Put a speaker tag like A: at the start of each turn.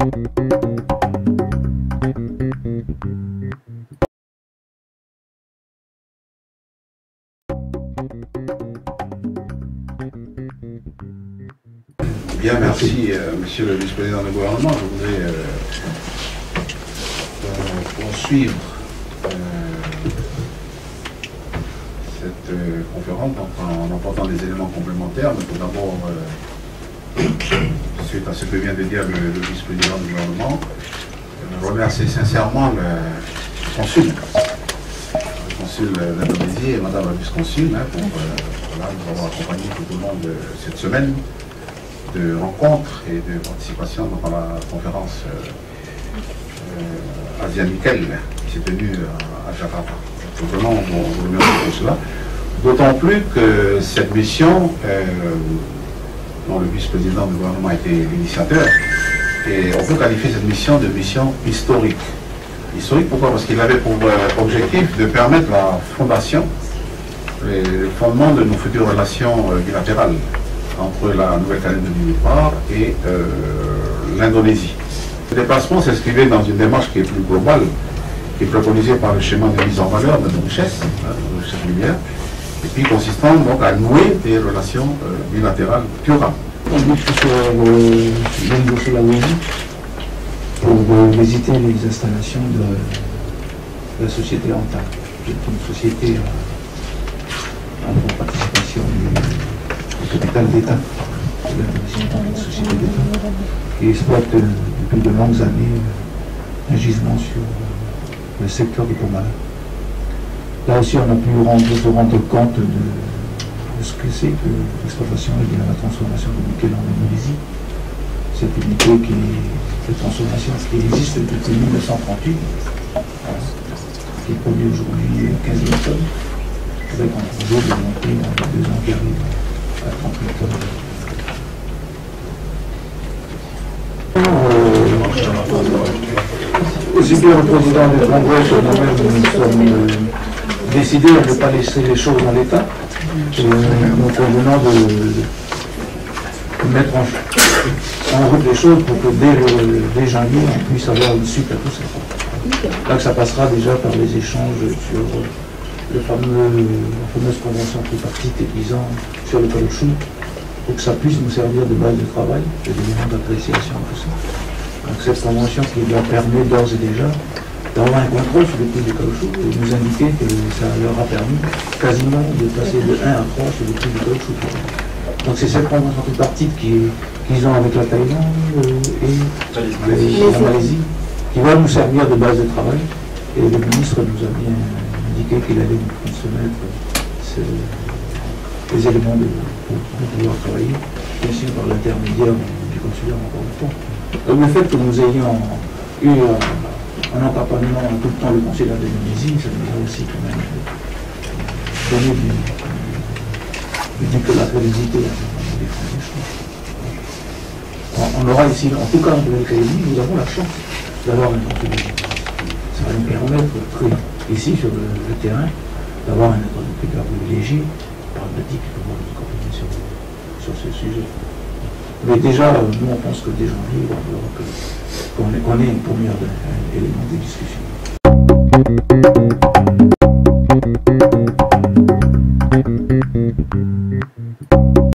A: Bien, merci, monsieur le vice-président du gouvernement. Je voudrais poursuivre cette conférence en apportant des éléments complémentaires. Mais tout d'abord, suite à ce que vient de dire le vice-président du gouvernement, remercier sincèrement le consul d'Indonésie et madame la vice-consul pour nous avoir accompagnés tout au long de cette semaine de rencontres et de participation dans la conférence Asia-Nickel qui s'est tenue à Jakarta. Donc vraiment, on vous remercie pour cela. D'autant plus que cette mission, dont le vice-président du gouvernement a été l'initiateur, et on peut qualifier cette mission de mission historique. Historique pourquoi? Parce qu'il avait pour objectif de permettre la fondation, les fondements de nos futures relations bilatérales entre la Nouvelle-Calédonie d'une part et l'Indonésie. Ce déplacement s'inscrivait dans une démarche qui est plus globale, qui est préconisée par le schéma de mise en valeur de nos richesses minières, et puis consistant donc à nouer des relations bilatérales durables.
B: On dit que sur la Sulawesi pour visiter les installations de la société ANTA, qui est une société en participation du capital d'État, une société d'État, qui exploite depuis de longues années un gisement sur le secteur du Pomala. Là aussi, on a pu se rendre compte de ce que c'est que l'exploitation et la transformation du nickel en Indonésie. Cette unité de transformation qui existe depuis 1938, qui produit aujourd'hui 15 000 tonnes, avec un projet de monter en 2 ans qui arrive à 30 000 tonnes. Aussi bien le président du Congrès que nous-mêmes, nous sommes décidés à ne pas laisser les choses dans l'état. Nous convenons de mettre en route les choses pour que dès janvier, on puisse avoir une suite à tout ça. Là, ça passera déjà par les échanges sur la fameuse convention tripartite et paysans sur le caoutchouc, pour que ça puisse nous servir de base de travail, de d'éléments d'appréciation, tout ça. Donc cette convention qui leur permet d'ores et déjà d'avoir un contrôle sur le prix du caoutchouc et nous indiquer que ça leur a permis quasiment de passer de 1 à 3 sur le prix du caoutchouc. Donc c'est cette convention tripartite qu'ils ont avec la Thaïlande et la Malaisie qui va nous servir de base de travail. Et le ministre nous a bien indiqué qu'il allait nous transmettre les éléments pour pouvoir travailler, bien sûr par l'intermédiaire du consulaire encore une fois. Donc le fait que nous ayons eu un accompagnement tout le temps le consulaire d'Indonésie, ça nous a aussi quand même donné du que la félicité on aura ici, en tout cas en Nouvelle-Calédonie, nous avons la chance d'avoir un interlocuteur. Ça va nous permettre, ici sur le terrain, d'avoir un interlocuteur privilégié, pragmatique, pour pouvoir nous accompagner sur ce sujet. Mais déjà, nous on pense que dès janvier, qu'on ait un premier élément de discussion.